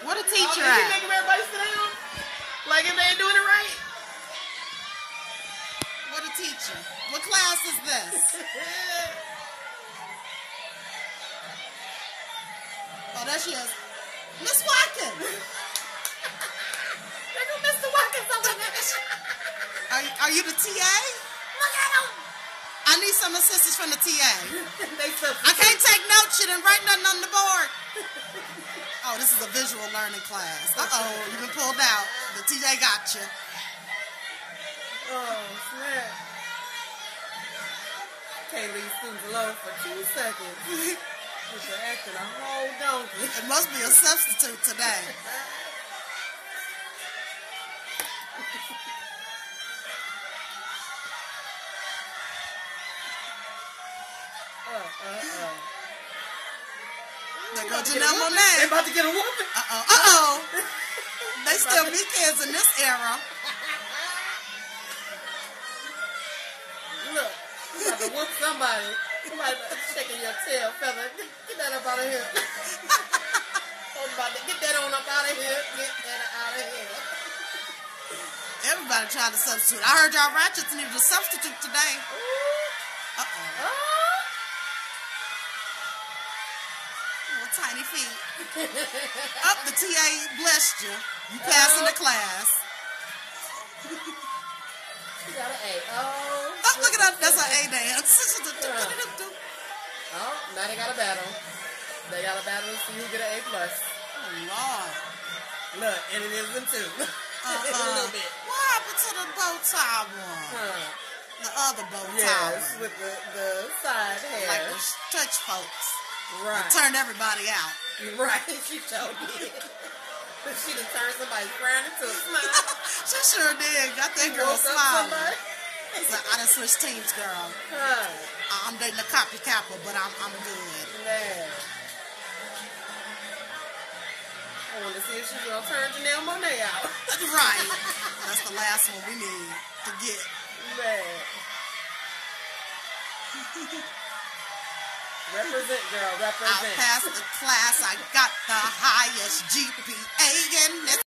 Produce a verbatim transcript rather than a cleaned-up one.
What a teacher oh, at? He making everybody sit down? Like if they ain't doing it right? What a teacher. What class is this? Oh, there she is. Miss Watkins. There go Mister Watkins over there. Are, are you the T A? Look at him. I need some assistance from the T A. They so I can't take notes. You didn't write nothing on the board. Oh, this is a visual learning class. Uh-oh, you've been pulled out. The T A got you. Oh, snap. Can't leave students alone for two seconds. You're acting a whole donkey. It must be a substitute today. Uh, uh, uh. There go Janelle Monáe. They about to get a whooping. Uh-oh, uh-oh. They still be kids in this era. Look, you about to whoop somebody. Somebody shaking your tail feather. Get that up out of here. Get that on up out of here. Get that out of here. Everybody trying to substitute. I heard y'all Ratchets needed a substitute today. Uh-oh. Oh. Little tiny feet. Up, the T A blessed you. You passing the class. She got an A. Oh. Oh, look at that. That's an A dance. Oh, now they got a battle. They got a battle to see who get an A plus. Oh, Lord. Look, and it is them too. Uh-uh. A little bit. What happened to the bow tie one? Huh. The other bow tie Yes, one. with the, the side hair. Like the church folks. Right. It turned everybody out. Right, she sure did. She done turned somebody's frown into a smile. She sure did. Got that girl Woke up smiling. somebody. So I done switched teams, girl. Huh. I'm dating a copycapper, but I'm I'm good. Man. I want to see if she's going to turn Janelle Monáe out. Right. That's the last one we need to get. Man. Represent, girl. Represent. I passed the class. I got the highest G P A in this.